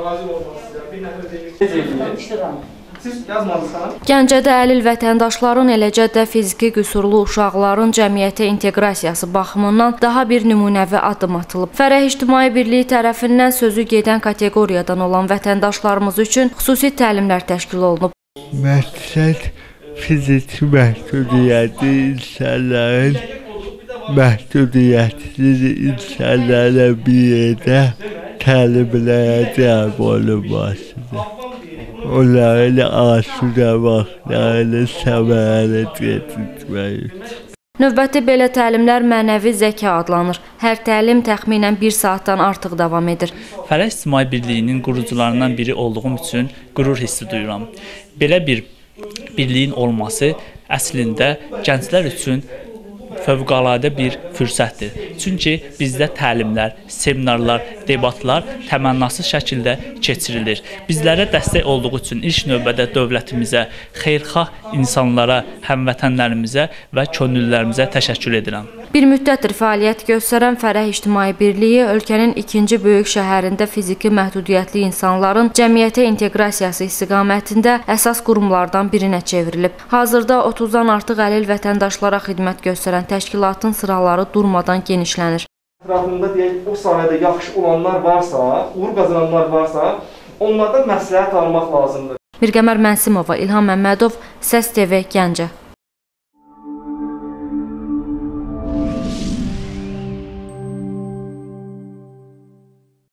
Hazır olmaz sizə. Bir nəfər deyil. Siz yazmadınız. Gəncədə əlil vətəndaşların, eləcə də fiziki qüsurlu uşaqların cəmiyyətə inteqrasiyası baxımından daha bir nümunəvi addım atılıb. Fərəh İctimai Birliyi tərəfindən sözü gedən kateqoriyadan olan vətəndaşlarımız üçün xüsusi təlimlər təşkil olunub. Məqsəd fiziki məhdudiyyətli insanların məhdudiyyətsiz insanlara bir yerdə təlimlərə cəlb olunmasıdır. Onların asudə vaxtlarını səmərəli gətirmək üçün. Növbəti belə təlimlər mənəvi zəka adlanır. Hər təlim təxminən 1 saatdan artıq davam edir. Fərəh İctimai Birliyinin qurucularından biri olduğum üçün qürur hissi duyuram. Belə bir birliyin olması əslində gənclər üçün fövqəladə bir fürsətdir. Çünki bizdə təlimlər, seminarlar, debatlar təmənnasız şəkildə keçirilir. Bizlərə dəstək olduğu üçün ilk növbədə dövlətimizə, xeyirxah insanlara, həmvətənlərimizə və könüllülərimizə təşəkkür edirəm. Bir müddətdir fəaliyyət göstərən Fərəh İctimai Birliyi ölkənin ikinci böyük şəhərində fiziki məhdudiyyətli insanların cəmiyyətə inteqrasiyası istiqamətində əsas qurumlardan birinə çevrilib. Hazırda 30-dan artıq əlil vətəndaşlara xidmət göstərən təşkilatın sıraları durmadan genişlənir. Ətrafında deyək, o sahədə yaxşı olanlar varsa, uğur qazananlar varsa, onlardan məsləhət almaq lazımdır. Mirqəmər Mənsimova, İlham Məmmədov, Səs TV, Gəncə.